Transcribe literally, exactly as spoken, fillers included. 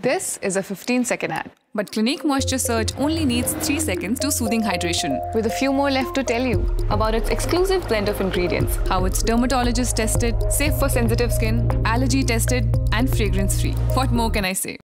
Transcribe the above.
This is a fifteen second ad. But Clinique Moisture Surge only needs three seconds to soothing hydration. With a few more left to tell you about its exclusive blend of ingredients. How it's dermatologist tested, safe for sensitive skin, allergy tested, and fragrance free. What more can I say?